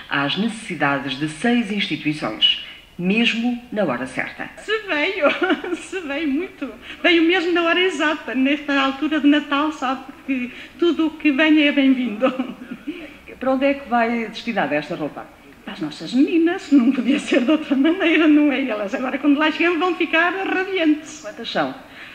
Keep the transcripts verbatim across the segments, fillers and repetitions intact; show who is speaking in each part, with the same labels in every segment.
Speaker 1: às necessidades de seis instituições, mesmo na hora certa.
Speaker 2: Se veio, se veio muito, veio mesmo na hora exata, nesta altura de Natal, sabe, porque tudo o que vem é bem-vindo.
Speaker 1: Para onde é que vai destinada esta roupa?
Speaker 2: Para as nossas meninas, não podia ser de outra maneira, não é? Elas agora, quando lá chegam, vão ficar radiantes.
Speaker 1: Quantas são?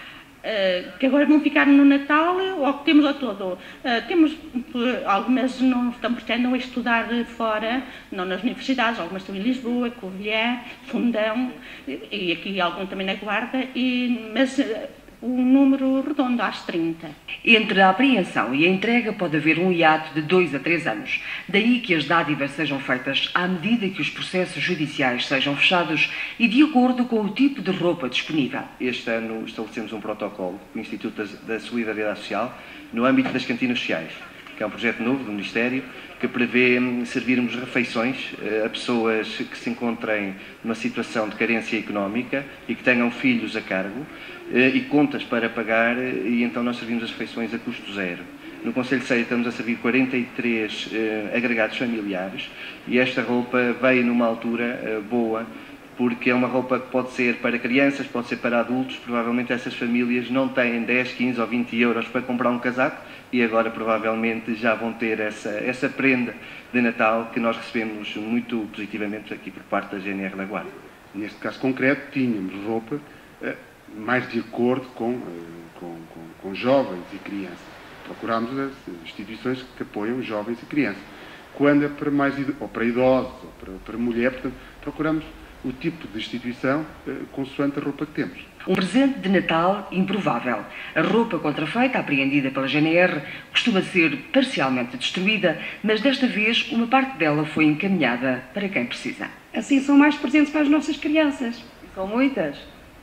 Speaker 2: Uh, que agora vão ficar no Natal, ou que temos ao todo. Uh, temos, algumas não estão pretendem estudar fora, não nas universidades, algumas estão em Lisboa, Covilhã, Fundão, e aqui algum também na Guarda, e, mas uh, um número redondo, às trinta.
Speaker 1: Entre a apreensão e a entrega pode haver um hiato de dois a três anos. Daí que as dádivas sejam feitas à medida que os processos judiciais sejam fechados e de acordo com o tipo de roupa disponível.
Speaker 3: Este ano estabelecemos um protocolo com o Instituto da Solidariedade Social no âmbito das cantinas sociais, que é um projeto novo do Ministério que prevê servirmos refeições a pessoas que se encontrem numa situação de carência económica e que tenham filhos a cargo e contas para pagar, e então nós servimos as refeições a custo zero. No Conselho de Ceia estamos a servir quarenta e três eh, agregados familiares e esta roupa veio numa altura eh, boa, porque é uma roupa que pode ser para crianças, pode ser para adultos. Provavelmente essas famílias não têm dez, quinze ou vinte euros para comprar um casaco e agora provavelmente já vão ter essa, essa prenda de Natal que nós recebemos muito positivamente aqui por parte da G N R da Guarda.
Speaker 4: Neste caso concreto tínhamos roupa eh, mais de acordo com, eh, com, com, com jovens e crianças. Procurámos as instituições que apoiam jovens e crianças. Quando é para mais ou para idosos ou para, para mulher, portanto, procuramos o tipo de instituição eh, consoante a roupa que temos.
Speaker 1: Um presente de Natal improvável. A roupa contrafeita, apreendida pela G N R, costuma ser parcialmente destruída, mas desta vez uma parte dela foi encaminhada para quem precisa.
Speaker 5: Assim são mais presentes para as nossas crianças.
Speaker 1: São muitas.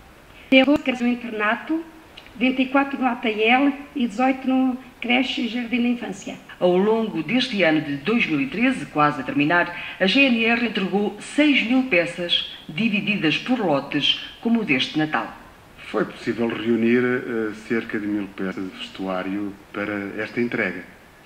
Speaker 5: Tem doze no internato, vinte e quatro no A T L e dezoito no creche e jardim da infância.
Speaker 1: Ao longo deste ano de dois mil e treze, quase a terminar, a G N R entregou seis mil peças, divididas por lotes, como o deste Natal.
Speaker 4: Foi possível reunir uh, cerca de mil peças de vestuário para esta entrega.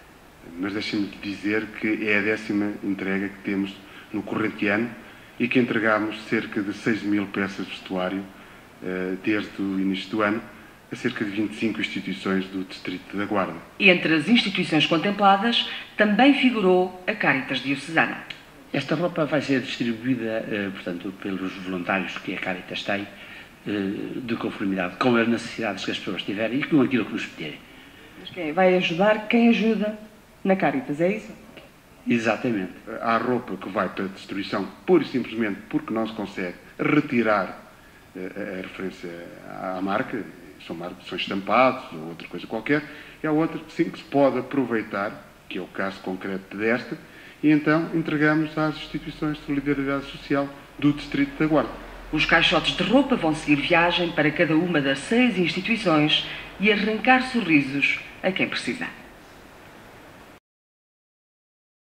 Speaker 4: Mas deixem-me dizer que é a décima entrega que temos no corrente ano e que entregámos cerca de seis mil peças de vestuário uh, desde o início do ano a cerca de vinte e cinco instituições do Distrito da Guarda.
Speaker 1: Entre as instituições contempladas também figurou a Cáritas Diocesana.
Speaker 6: Esta roupa vai ser distribuída, eh, portanto, pelos voluntários que a Cáritas tem, eh, de conformidade com as necessidades que as pessoas tiverem e com aquilo que nos pedirem.
Speaker 1: Mas quem vai ajudar quem ajuda na Cáritas, é isso?
Speaker 6: Exatamente.
Speaker 4: Há roupa que vai para destruição pura e simplesmente porque não se consegue retirar eh, a referência à marca. São, são estampados ou outra coisa qualquer, e há outra sim que se pode aproveitar, que é o caso concreto desta, e então entregamos às instituições de solidariedade social do Distrito da Guarda.
Speaker 1: Os caixotes de roupa vão seguir viagem para cada uma das seis instituições e arrancar sorrisos a quem precisa.